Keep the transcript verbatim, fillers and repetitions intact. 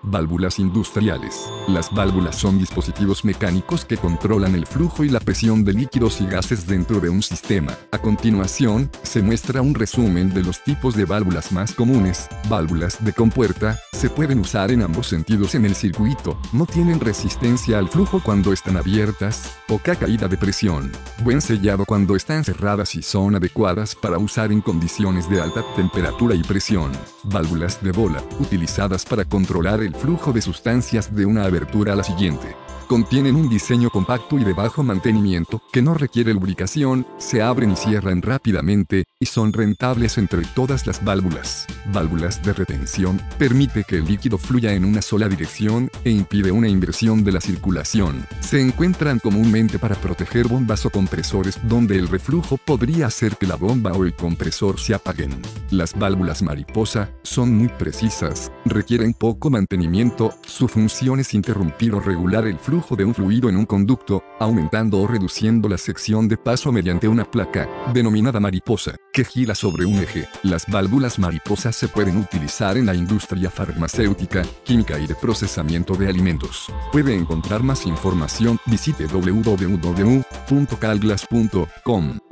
Válvulas industriales. Las válvulas son dispositivos mecánicos que controlan el flujo y la presión de líquidos y gases dentro de un sistema. A continuación, se muestra un resumen de los tipos de válvulas más comunes. Válvulas de compuerta, se pueden usar en ambos sentidos en el circuito. No tienen resistencia al flujo cuando están abiertas, poca caída de presión, buen sellado cuando están cerradas y son adecuadas para usar en condiciones de alta temperatura y presión. Válvulas de bola, utilizadas para controlar el flujo de sustancias de una abertura a la siguiente. Contienen un diseño compacto y de bajo mantenimiento, que no requiere lubricación, se abren y cierran rápidamente, y son rentables entre todas las válvulas. Válvulas de retención, permite que el líquido fluya en una sola dirección, e impide una inversión de la circulación. Se encuentran comúnmente para proteger bombas o compresores donde el reflujo podría hacer que la bomba o el compresor se apaguen. Las válvulas mariposa, son muy precisas, requieren poco mantenimiento, su función es interrumpir o regular el flujo de un fluido en un conducto, aumentando o reduciendo la sección de paso mediante una placa, denominada mariposa, que gira sobre un eje. Las válvulas mariposas se pueden utilizar en la industria farmacéutica, química y de procesamiento de alimentos. Puede encontrar más información, visite w w w punto calglass punto com.